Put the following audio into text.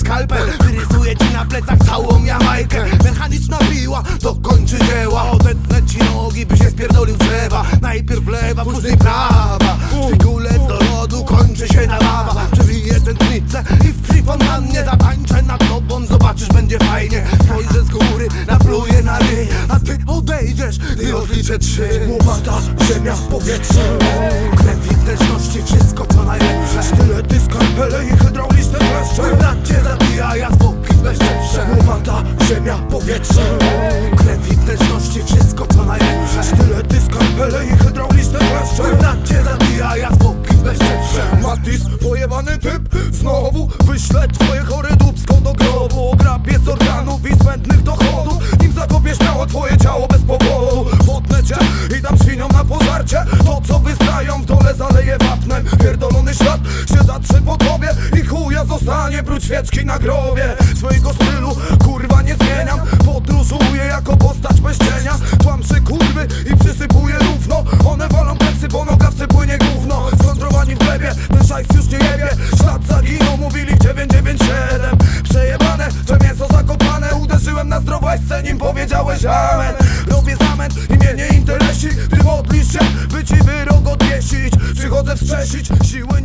skalpel. Wyrysuję ci na plecach całą Jamajkę. Mechaniczna piła dokończy dzieła. Odetnę ci nogi, by się spierdolił w drzewa. Najpierw lewa, później prawa. Figulec do lodu, kończy się zabawa. Przewiję tętnicę i w przyfontannie zatańczę nad tobą, zobaczysz, będzie fajnie. Spojrzę z góry, napluję na ryj, a ty odejdziesz i odliczę 3. Łopata, ziemia, powietrze, krew i wnętrzności, wszystko co najlepsze. Sztylety, skalpele i hydrauliczne kleszcze. Mój brat cię zabija, ja zwłoki zbezczeszczę. Łopata, ziemia, powietrze, krew i wnętrzności, wszystko co najlepsze. Sztylety, skalpele i hydrauliczne kleszcze. Mój brat cię zabija, ja zwłoki zbezczeszczę. Matis, pojebany typ, znowu wyślę twoje chore dupsko do grobu. Ograbię z organów i zbędnych dochodów, nim zakopię śmiało twoje ciało bez powodu. Potnę cię i dam świniom na pożarcie. To co wystają w dole zaleję wapnem. Pierdolony świat się zatrze po tobie i chuja zostanie prócz świeczki na grobie. Swojego stylu kurwa nie zmieniam, podróżuję jako postać bez cienia. Tłamszę kurwy i przysypuję równo. One walą pleksy, bo nogawce płynie gówno. Skontrowani w glebie, ten szajs już nie jebie. Ślad zaginął, mówili w 997. Przejebane, że mięso zakopane. Uderzyłem na zdrowaśce, nim powiedziałeś amen. Robię zamęt i mnie nie interesi. Ty modlisz się, by ci wyrok odwiesić. Przychodzę wskrzesić siły